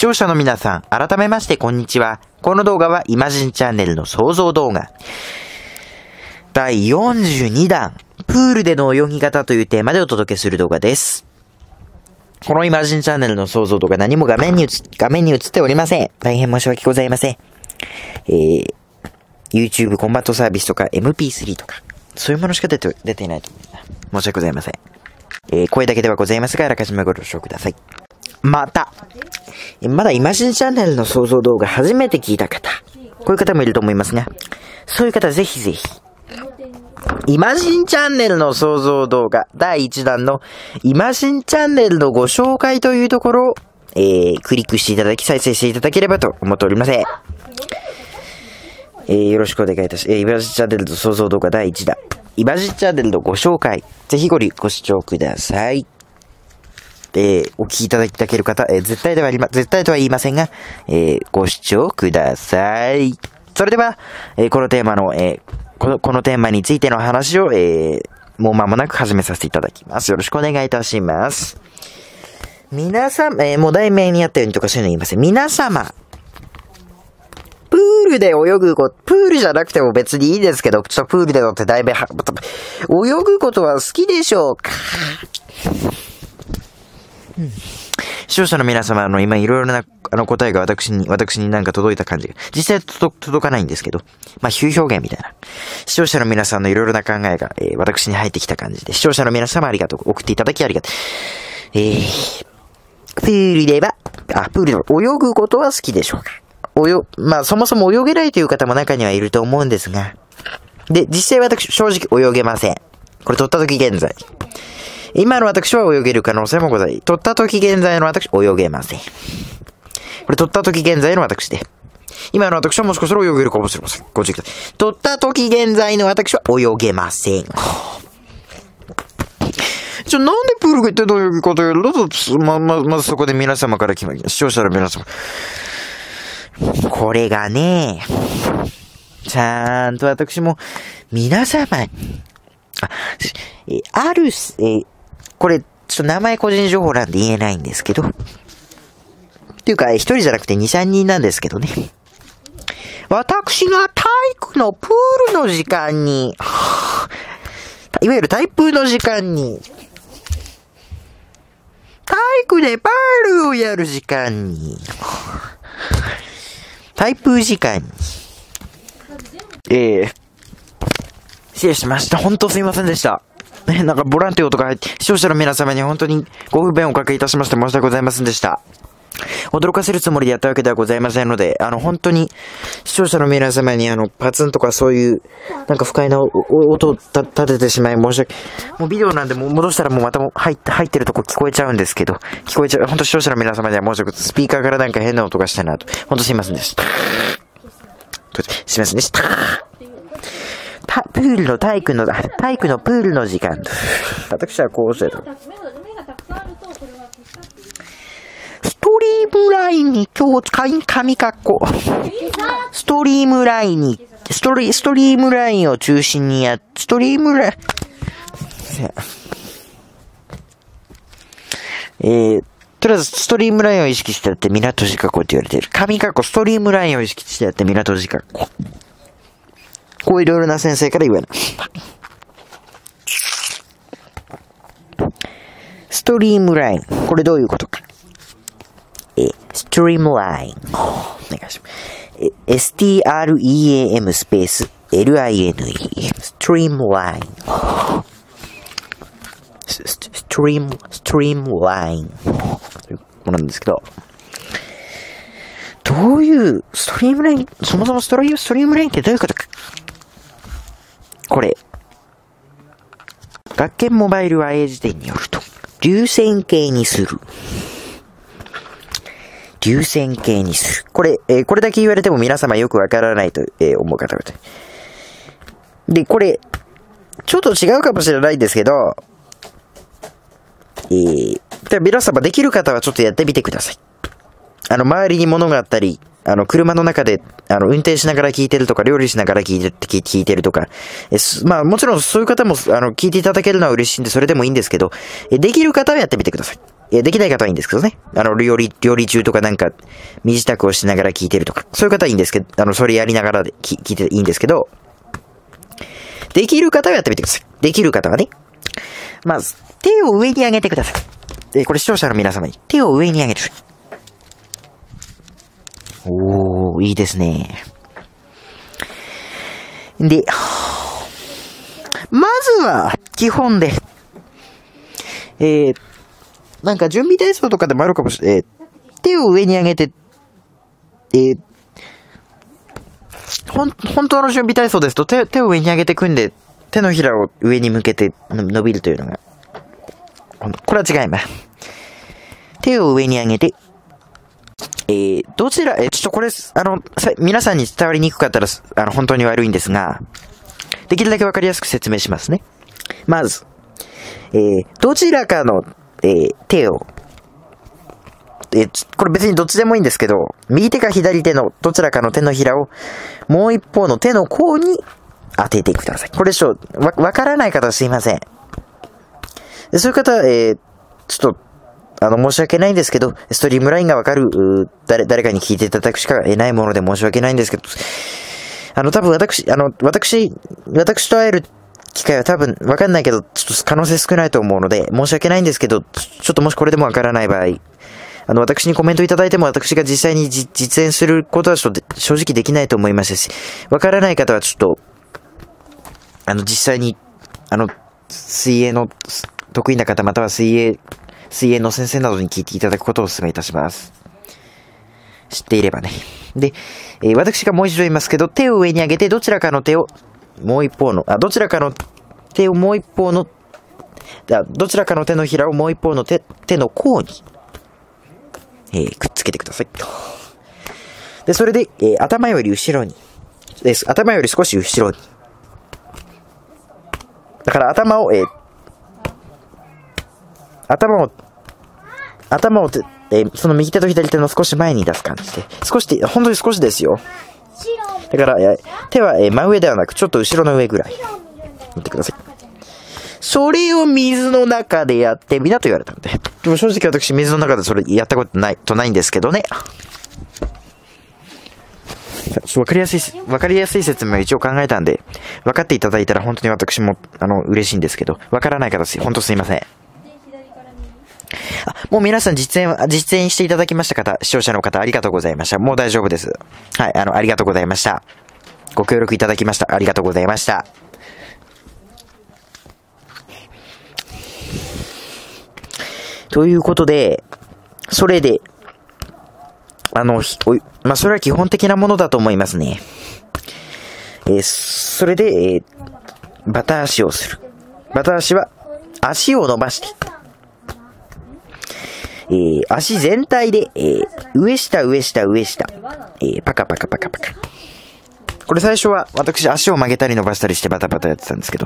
聴者の皆さん、改めましてこんにちは。この動画はイマジンチャンネルの創造動画。第42弾、プールでの泳ぎ方というテーマでお届けする動画です。このイマジンチャンネルの創造動画、何も画面に映っておりません。大変申し訳ございません。YouTube コンバットサービスとか MP3 とか、そういうものしか出ていないと思う。申し訳ございません。声だけではございますが、あらかじめご了承ください。まだイマジンチャンネルの創造動画初めて聞いた方、こういう方もいると思いますが、そういう方ぜひぜひ、イマジンチャンネルの創造動画第1弾のイマジンチャンネルのご紹介というところを、クリックしていただき再生していただければと思っております。よろしくお願いいたします。イマジンチャンネルの創造動画第1弾。イマジンチャンネルのご紹介。ぜひご視聴ください。お聞きいただける方、絶対とは言いませんが、ご視聴ください。それでは、このテーマについての話を、もう間もなく始めさせていただきます。よろしくお願いいたします。皆さん、もう題名にあったようにとかそういうの言いません。皆様、プールで泳ぐこと、プールじゃなくても別にいいですけど、ちょっとプールでのってだいぶ泳ぐことは好きでしょうか？視聴者の皆様の今いろいろな答えが私になんか届いた感じが、実際届かないんですけど、比喩表現みたいな。視聴者の皆さんのいろいろな考えが、私に入ってきた感じで、視聴者の皆様ありがとう。送っていただきありがとう。プールで泳ぐことは好きでしょうか？そもそも泳げないという方も中にはいると思うんですが、で、実際私正直泳げません。これ撮った時現在。今の私は泳げる可能性もございます。撮った時現在の私、泳げません。これ撮った時現在の私で。今の私はもしかしたら泳げるかもしれません。ご注意ください。撮った時現在の私は泳げません。なんでプールが言ってどういうことやるのと、まずそこで皆様から決まります。視聴者の皆様。これがね、ちゃんと私も皆様に、これ、ちょっと名前個人情報なんで言えないんですけど。っていうか、一人じゃなくて2、3人なんですけどね。私が体育のプールの時間に、いわゆる体プーの時間に、体育でパールをやる時間に、体プー時間に、失礼しました。本当すいませんでした。なんかボランティアとか入って、視聴者の皆様に本当にご不便をおかけいたしまして申し訳ございませんでした。驚かせるつもりでやったわけではございませんので、本当に視聴者の皆様にパツンとかそういう、なんか不快な音を立ててしまい申し訳、もうビデオなんで戻したらもうまた入ってるとこ聞こえちゃうんですけど、本当視聴者の皆様には申し訳ございません。スピーカーからなんか変な音がしたなと。本当すいませんでした。すいませんでした。体育のプールの時間。私はこうしてた。ストリームラインに今日紙括弧。ストリームラインを中心にとりあえずストリームラインを意識してやって港字括弧って言われている。紙括弧ストリームラインを意識してやって港字括弧。こういろいろな先生から言われました。ストリームライン。これどういうことか。ストリームライン。お願いします。STREAM スペース LINE。ストリームライン。ストリームライン。というものなんですけど。どういう、ストリームライン、そもそもストリームラインってどういうことか。これ。学研モバイル IA 辞典によると、流線形にする。これだけ言われても皆様よくわからないと、思う方々。で、これ、ちょっと違うかもしれないんですけど、皆様できる方はちょっとやってみてください。周りに物があったり、車の中で、運転しながら聞いてるとか、料理しながら聞いてるとか、もちろんそういう方も、聞いていただけるのは嬉しいんで、それでもいいんですけど、できる方はやってみてください。 できない方はいいんですけどね。料理中とかなんか、身支度をしながら聞いてるとか、そういう方はいいんですけど、それやりながら聞いていいんですけど、できる方はやってみてください。できる方はね。まず、手を上に上げてください。これ視聴者の皆様に、手を上に上げる。おー、いいですね。で、まずは、基本で、なんか準備体操とかでもあるかもしれない。手を上に上げて、本当の準備体操ですと手を上に上げて組んで、手のひらを上に向けて伸びるというのが、これは違います。手を上に上げて、どちら、ちょっとこれ、皆さんに伝わりにくかったら、本当に悪いんですが、できるだけわかりやすく説明しますね。まず、どちらかの、手を、これ別にどっちでもいいんですけど、右手か左手のどちらかの手のひらを、もう一方の手の甲に当ててください。これわからない方はすいません。そういう方、ちょっと、申し訳ないんですけど、ストリームラインがわかる、誰かに聞いていただくしかないもので申し訳ないんですけど、多分私と会える機会は多分わかんないけど、ちょっと可能性少ないと思うので、申し訳ないんですけど、ちょっともしこれでもわからない場合、私にコメントいただいても私が実際に実演することは正直できないと思いますし、わからない方はちょっと、実際に、水泳の得意な方、または水泳の先生などに聞いていただくことをお勧めいたします。知っていればね。で、私がもう一度言いますけど、手を上に上げて、どちらかの手をもう一方の、どちらかの手をもう一方の、どちらかの手のひらをもう一方の手の甲に、くっつけてください。で、それで、頭より後ろに、頭より少し後ろに。だから頭を、その右手と左手の少し前に出す感じで。本当に少しですよ。だから、手は、真上ではなく、ちょっと後ろの上ぐらい。見てください。それを水の中でやってみなと言われたので。でも正直私、水の中でそれやったことないんですけどね。わかりやすい説明を一応考えたんで、分かっていただいたら本当に私も、嬉しいんですけど、わからない方本当すいません。もう皆さん実演していただきました方、視聴者の方ありがとうございました。もう大丈夫です。はい、ありがとうございました。ご協力いただきました。ありがとうございました。ということで、それで、それは基本的なものだと思いますね。それで、バタ足をする。バタ足は、足を伸ばして、足全体で、上下、パカパカパカパカ。これ最初は私足を曲げたり伸ばしたりしてバタバタやってたんですけど、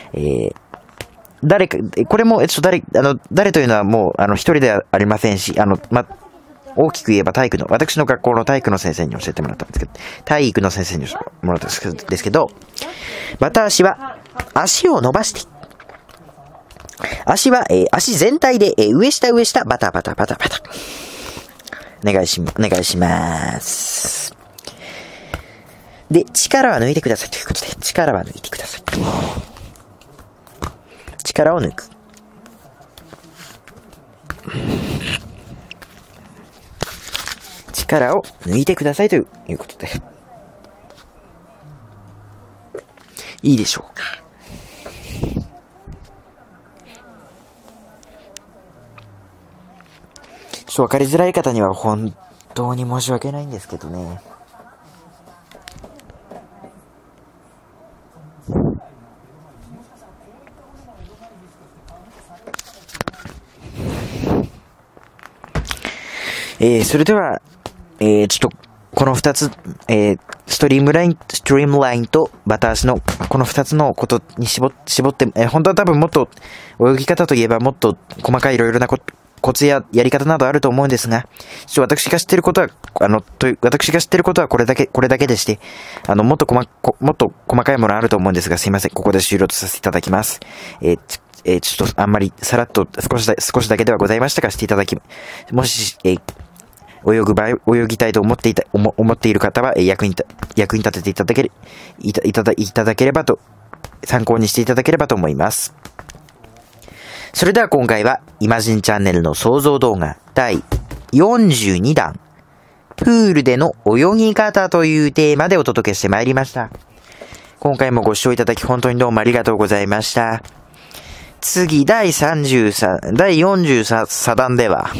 これも、誰というのはもう、一人ではありませんし、大きく言えば私の学校の体育の先生に教えてもらったんですけど、体育の先生に教えてもらったんですけど、バタ足は、足を伸ばして、足は、足全体で、上下、バタバタ。お願いします。で、力は抜いてくださいということで、力は抜いてください。力を抜く。力を抜いてくださいということで。いいでしょうか。ちょっと分かりづらい方には本当に申し訳ないんですけどね。それでは、ちょっと、この二つ、ストリームラインとバタ足の、この二つのことに絞って、本当は多分もっと、泳ぎ方といえばもっと細かいいろいろなコツややり方などあると思うんですが、ちょっと私が知っていることはこれだけでして、もっと細かいものあると思うんですが、すいません。ここで終了とさせていただきます。 ちょっとあんまりさらっと少しだけではございましたがしていただき、もし、泳ぎたいと思っている方は、役に立てていただければと、参考にしていただければと思います。それでは今回は、イマジンチャンネルの創造動画第42弾、プールでの泳ぎ方というテーマでお届けしてまいりました。今回もご視聴いただき本当にどうもありがとうございました。次、第43弾では、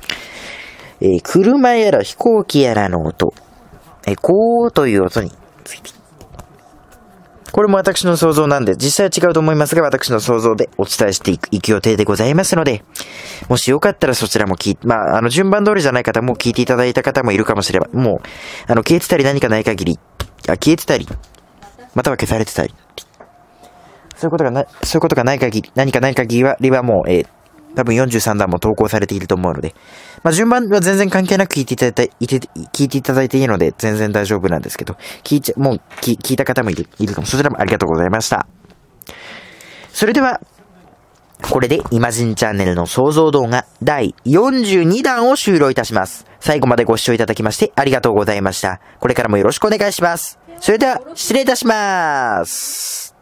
車やら飛行機やらの音、こうという音について。これも私の想像なんで、実際は違うと思いますが、私の想像でお伝えしていく予定でございますので、もしよかったらそちらも順番通りじゃない方も聞いていただいた方もいるかもしれば、もう、消えてたり何かない限り、消えてたり、または消されてたり、そういうことがない限り、何かない限りはもう、多分43弾も投稿されていると思うので、順番は全然関係なく聞いていただいていいので、全然大丈夫なんですけど、もう聞いた方もいるかも。そちらもありがとうございました。それでは、これでイマジンチャンネルの創造動画第42弾を終了いたします。最後までご視聴いただきましてありがとうございました。これからもよろしくお願いします。それでは、失礼いたします。